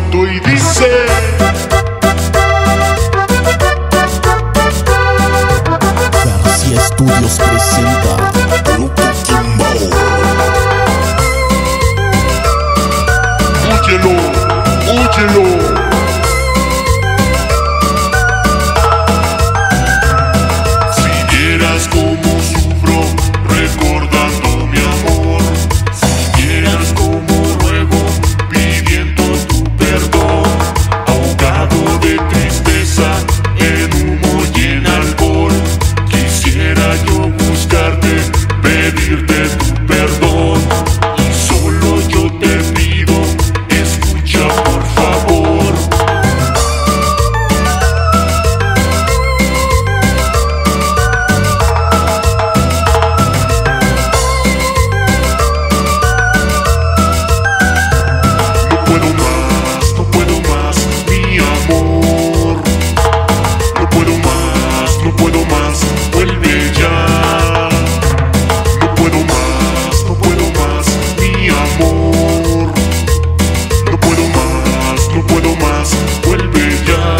bonito y dice: García Estudios presenta Grupo Kimbo. Óyelo, óyelo. Si vieras cómo sufro recordando mi amor, si vieras cómo ruego pidiendo tu perdón, ahogado de tristeza en humo y en alcohol, quisiera yo buscarte, pedirte tu perdón, y solo yo te pido, escucha por favor. No puedo más, mi amor. No puedo más, vuelve ya. No puedo más, mi amor. No puedo más, vuelve ya.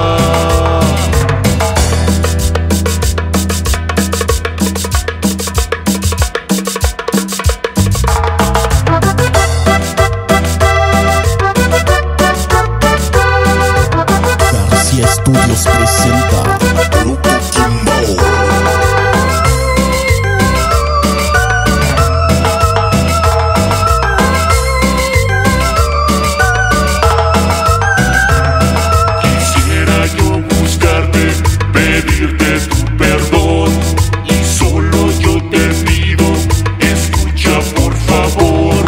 García Estudios presenta Grupo Kimbo. Quisiera yo buscarte, pedirte tu perdón, y solo yo te pido, escucha por favor.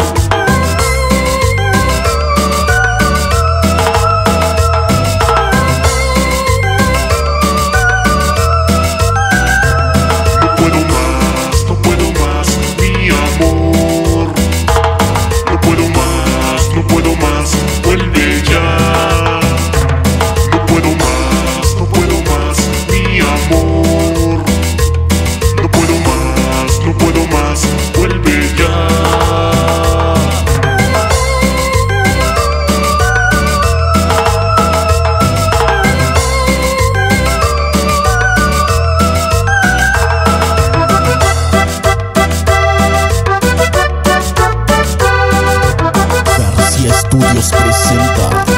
No puedo más, mi amor. No puedo más, vuelve ya. No puedo más, mi amor. No puedo más, vuelve ya. García Estudios presenta